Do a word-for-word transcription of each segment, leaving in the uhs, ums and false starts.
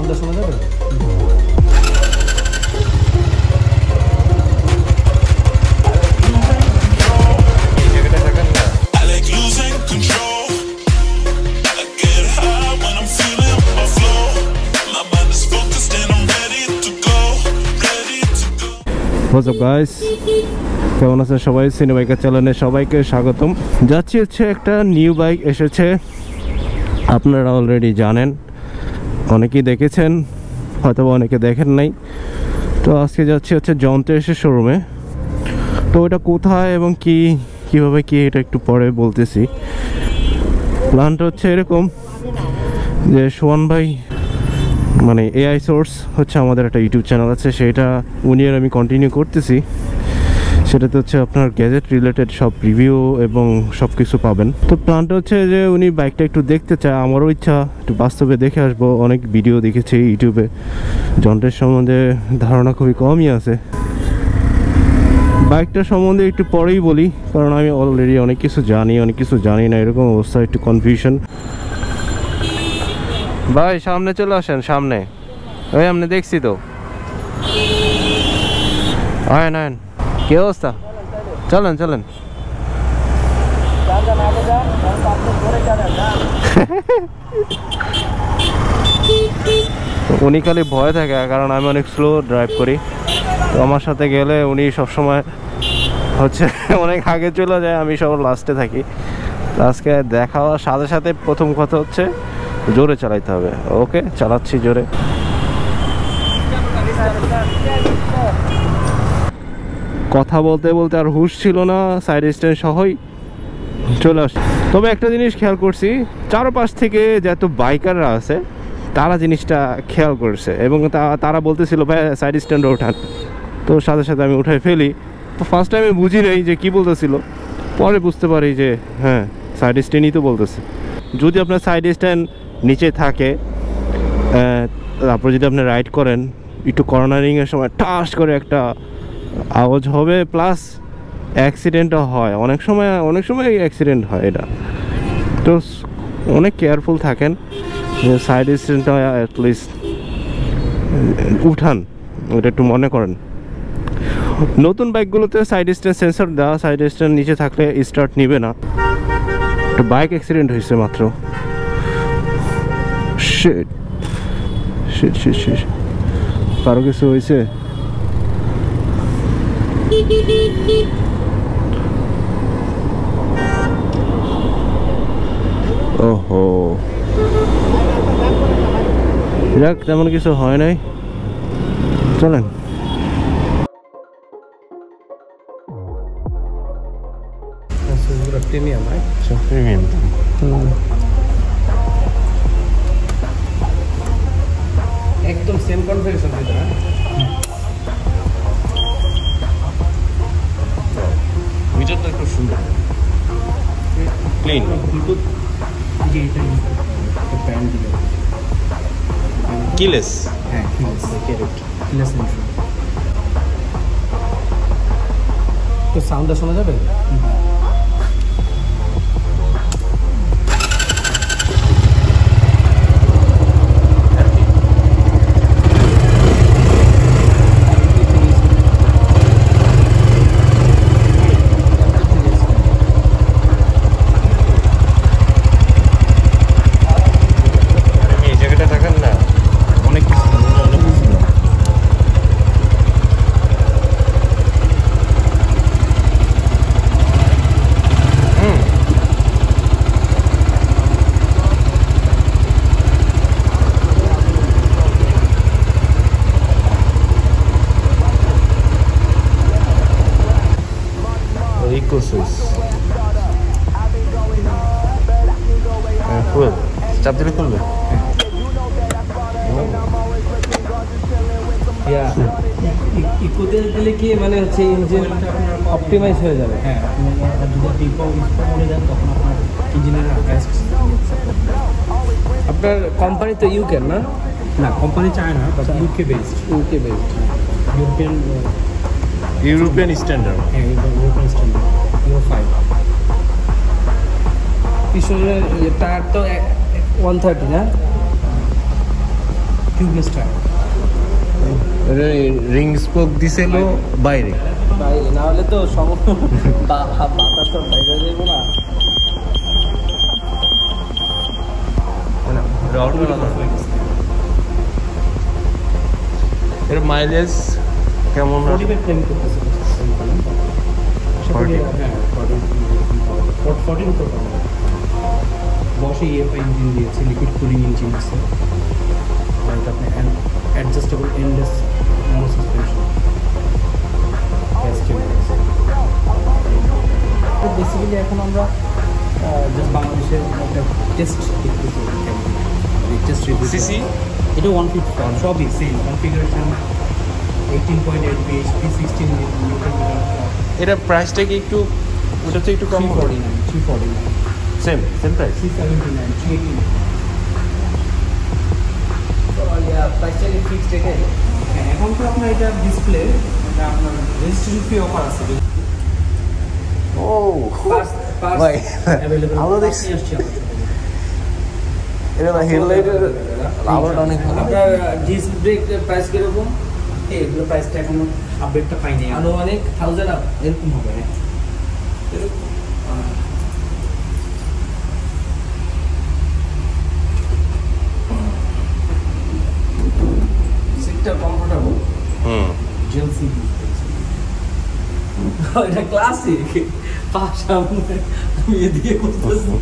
সাউন্ডটা শোনা যাবে? What's up guys? কেমন আছেন সবাই? সিনেমাইকার চ্যানেলে সবাইকে স্বাগতম। যাচ্ছি হচ্ছে একটা নিউ বাইক এসেছে, আপনারা অলরেডি জানেন, অনেকেই দেখেছেন, হয়তো অনেকে দেখেন নাই। তো আজকে যাচ্ছি হচ্ছে যন্ত্রের শোরুমে। তো এটা কোথায় এবং কি কিভাবে কি এটা একটু পরে বলতেছি। প্ল্যানটা হচ্ছে এরকম যে সোহান ভাই মানে এআই সোর্স হচ্ছে আমাদের একটা ইউটিউব চ্যানেল আছে, সেটা উনি আর আমি কন্টিনিউ করতেছি। সেটাতে হচ্ছে আপনার গ্যাজেট রিলেটেড সব রিভিউ এবং সব কিছু পাবেন। তো প্ল্যানটা হচ্ছে যে উনি বাইকটা একটু দেখতে চায়, আমারও ইচ্ছা একটু বাস্তবে দেখে আসবো। অনেক ভিডিও দেখেছি ইউটিউবে, যন্ত্রের সম্বন্ধে ধারণা খুবই কমই আছে। বাইকটা সম্বন্ধে একটু পরেই বলি, কারণ আমি অলরেডি অনেক কিছু জানি, অনেক কিছু জানি না, এরকম অবস্থা, একটু কনফিউশন। ভাই সামনে চলে আসেন, সামনে ওই আপনি দেখছি তো। আয়েন আয়েন, কি অবস্থা? চলেন চলেন। উনি খালি ভয় থাকে, কারণ আমি অনেক স্লো ড্রাইভ করি। তো আমার সাথে গেলে উনি সবসময় হচ্ছে অনেক আগে চলে যায়, আমি সব লাস্টে থাকি। আজকে দেখা হওয়ার সাথে সাথে প্রথম কথা হচ্ছে জোরে চালাইতে হবে। ওকে, চালাচ্ছি জোরে। কথা বলতে বলতে আর হুশ ছিল না, সাইড স্ট্যান্ড সহই চলে আসছে। তবে একটা জিনিস খেয়াল করছি, চারপাশ থেকে যত বাইকাররা আছে তারা জিনিসটা খেয়াল করছে এবং তারা বলতেছিল ভাই সাইড স্ট্যান্ডে ওঠান। তো সাথে সাথে আমি উঠাই ফেলি। তো ফার্স্ট টাইমে বুঝি নেই যে কী বলতেছিল, পরে বুঝতে পারি যে হ্যাঁ সাইড স্ট্যান্ডই তো বলতেছে। যদি আপনার সাইড স্ট্যান্ড নিচে থাকে, তারপর যদি আপনি রাইড করেন, একটু কর্নারিংয়ের সময় ঠাস করে একটা আওয়াজ হবে, প্লাস অ্যাক্সিডেন্টও হয় অনেক সময়, অনেক সময় অ্যাক্সিডেন্ট হয় এটা। তো অনেক কেয়ারফুল থাকেন, সাইড স্ট্যান্ডটা অ্যাটলিস্ট উঠান, ওটা একটু মনে করেন। নতুন বাইকগুলোতে সাইড স্ট্যান্ড সেন্সর দেওয়া, সাইড স্ট্যান্ড নিচে থাকলে স্টার্ট নিবে না। একটা বাইক অ্যাক্সিডেন্ট হয়েছে মাত্র। শিট শিট শিট শিট, কারো কিছু হয়েছে? ওহো, যাক, তেমন কিছু হয় নাই, চলেন। Premium right? প্রিমিয়াম। একদম সেম কনফিগারেশন দিতে না? মিটারটা খুব সুন্দর, ক্লিন। ব্লুটুথ যে এটা ব্যান্ড দিল, কিলেস। হ্যাঁ কিলেস, কারেক্ট, কিলেস এন্ট্রি। তো সাউন্ডটা শোনা যাবে? চাপ দিলে খুলবে। ইকোতে দিলে কি মানে হচ্ছে ইঞ্জিন অপটিমাইজ হয়ে যাবে। হ্যাঁ, যদি ইকো মোডে দেন তখন আপনার ইঞ্জিনের বেস্ট। আপনার কোম্পানি তো ইউকে না? না, company China, but UK based. UK based, European European standard. হ্যাঁ, ইউরোপিয়ান স্ট্যান্ডার্ড ইউরো ফাইভ। পিছনের টায়ার তো ওয়ান থার্টি না? Tubeless tyre. রিং স্পোক দিছিল বাইরে বাইরে, না হলে তো সব বাতাস তো বাইরে যাবো না। এর মাইলেজ কেমন? বসে ইএফআই ইঞ্জিন দিয়েছে, লিকুইড কুলিং ইঞ্জিন আছে, আর এটা আপনি adjustable endless mono suspension. Basically এখন আমরা জাস্ট বাংলাদেশের একটা টেস্ট দেখতেছি, টেস্ট রিভিউ। সিসি এটা ওয়ান ফিফটি ফাইভ, সবই same configuration, eighteen point eight BHP, sixteen newton metre. এটা প্রাইসটা কি একটু ওটা তো একটু কম forty nine three forty nine same same price three seventy nine three eighty nine. প্রাইসটা কি ফিক্সড রেখে? হ্যাঁ, এখন তো আপনার এটা ডিসপ্লে, এটা আপনার রেজিস্ট্রেশন ফি অফার আছে। ও ভাই আমরা দেখছি এটা হেডলাইটের আওয়াজ অনেক ভালো। আপনার ডিস্ক ব্রেক প্রাইস কিরকম? এগুলো প্রাইসটা এখনো আপডেটটা পাইনি, আনুমানিক থাউজেন্ড আপ এরকম হবে। সিটটা কমফোর্টেবল, হুম জেল সিট ইউজ করছি। এটা ক্লাসিক, পাশ সামনে আমি এদিকে করতেছি,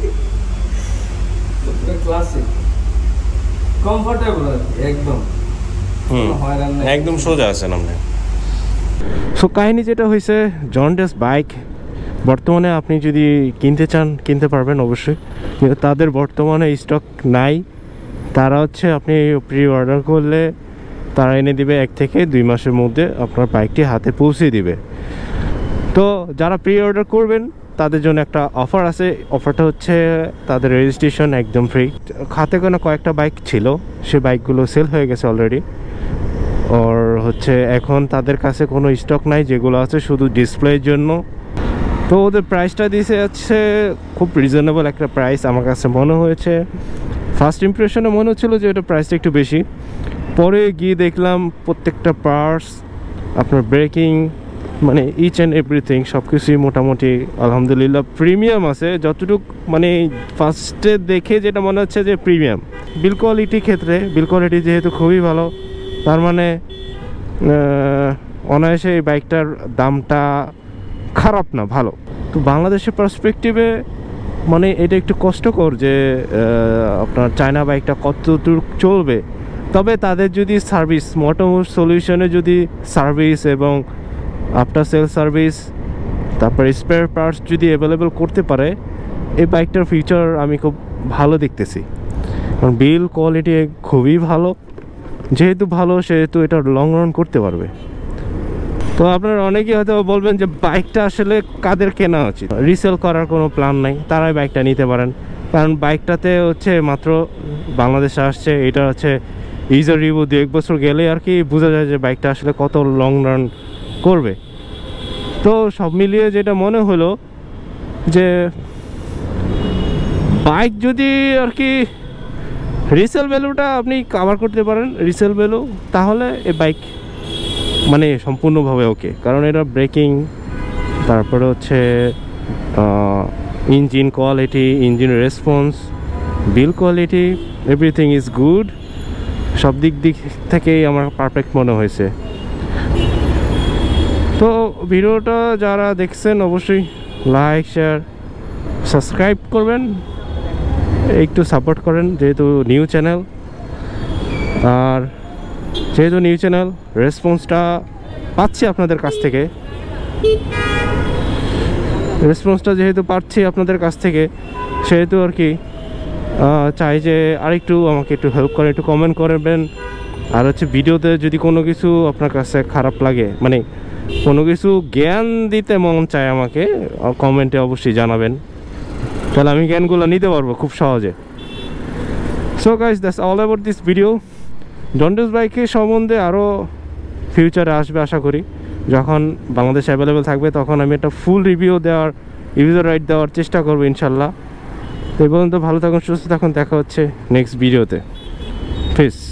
ক্লাসিক কমফোর্টেবল একদম, হুম হয়রান না, একদম সোজা আছেন আপনি। সো কাহিনী যেটা হয়েছে, জন্ডিস বাইক বর্তমানে আপনি যদি কিনতে চান কিনতে পারবেন অবশ্যই, কিন্তু তাদের বর্তমানে স্টক নাই। তারা হচ্ছে আপনি প্রি অর্ডার করলে তারা এনে দিবে এক থেকে দুই মাসের মধ্যে আপনার বাইকটি হাতে পৌঁছে দিবে। তো যারা প্রি অর্ডার করবেন তাদের জন্য একটা অফার আছে। অফারটা হচ্ছে তাদের রেজিস্ট্রেশন একদম ফ্রি। হাতে কোনো কয়েকটা বাইক ছিল, সে বাইকগুলো সেল হয়ে গেছে অলরেডি, আর হচ্ছে এখন তাদের কাছে কোনো স্টক নাই, যেগুলো আছে শুধু ডিসপ্লের জন্য। তো ওদের প্রাইসটা দিয়েছে হচ্ছে খুব রিজনেবল একটা প্রাইস আমার কাছে মনে হয়েছে। ফার্স্ট ইমপ্রেশনে মনে হচ্ছিলো যে এটা প্রাইসটা একটু বেশি, পরে গিয়ে দেখলাম প্রত্যেকটা পার্টস, আপনার ব্রেকিং, মানে ইচ অ্যান্ড এভরিথিং সব কিছুই মোটামুটি আলহামদুলিল্লাহ প্রিমিয়াম আছে। যতটুকু মানে ফার্স্টে দেখে যেটা মনে হচ্ছে যে প্রিমিয়াম। বিল কোয়ালিটির ক্ষেত্রে বিল কোয়ালিটি যেহেতু খুবই ভালো, তার মানে অনায়াসে এই বাইকটার দামটা খারাপ না, ভালো। তো বাংলাদেশের পার্সপেক্টিভে মানে এটা একটু কষ্টকর যে আপনার চায়না বাইকটা কতটুকু চলবে। তবে তাদের যদি সার্ভিস, মোটামুটি সলিউশনে যদি সার্ভিস এবং আফটার সেল সার্ভিস, তারপর স্পেয়ার পার্টস যদি অ্যাভেলেবেল করতে পারে, এই বাইকটার ফিচার আমি খুব ভালো দেখতেছি। কারণ বিল কোয়ালিটি খুবই ভালো, যেহেতু ভালো সেহেতু এটা লং রান করতে পারবে। তো আপনারা অনেকেই হয়তো বলবেন যে বাইকটা আসলে কাদের কেনা উচিত। রিসেল করার কোনো প্ল্যান নাই, তারাই বাইকটা নিতে পারেন। কারণ বাইকটাতে হচ্ছে মাত্র বাংলাদেশে আসছে, এটা হচ্ছে ইউজার রিভিউ দু এক বছর গেলে আর কি বোঝা যায় যে বাইকটা আসলে কত লং রান করবে। তো সব মিলিয়ে যেটা মনে হলো যে বাইক যদি আর কি রিসেল ভ্যালুটা আপনি কভার করতে পারেন, রিসেল ভ্যালু, তাহলে এই বাইক মানে সম্পূর্ণভাবে ওকে। কারণ এটা ব্রেকিং, তারপরে হচ্ছে engine quality, engine response, build quality, everything is good. সব দিক দিক থেকেই আমার পারফেক্ট মনে হয়েছে। তো ভিডিওটা যারা দেখছেন অবশ্যই লাইক, শেয়ার, সাবস্ক্রাইব করবেন, একটু সাপোর্ট করেন, যেহেতু নিউ চ্যানেল। আর যেহেতু নিউ চ্যানেল, রেসপন্সটা পাচ্ছি আপনাদের কাছ থেকে, রেসপন্সটা যেহেতু পাচ্ছি আপনাদের কাছ থেকে, সেহেতু আর কি চাই যে আরেকটু আমাকে একটু হেল্প করেন, একটু কমেন্ট করবেন। আর হচ্ছে ভিডিওতে যদি কোনো কিছু আপনার কাছে খারাপ লাগে, মানে কোনো কিছু জ্ঞান দিতে মন চায় আমাকে, কমেন্টে অবশ্যই জানাবেন, তাহলে আমি জ্ঞানগুলো নিতে পারবো খুব সহজে। So guys, that's all about this video. Zontes বাইকের সম্বন্ধে আরও ফিউচারে আসবে আশা করি, যখন বাংলাদেশ অ্যাভেলেবেল থাকবে তখন আমি একটা ফুল রিভিউ দেওয়ার, ইউজার রাইড দেওয়ার চেষ্টা করবো ইনশাল্লাহ। তো এই পর্যন্ত ভালো থাকুন, সুস্থ থাকুন, দেখা হচ্ছে নেক্সট ভিডিওতে। পিস।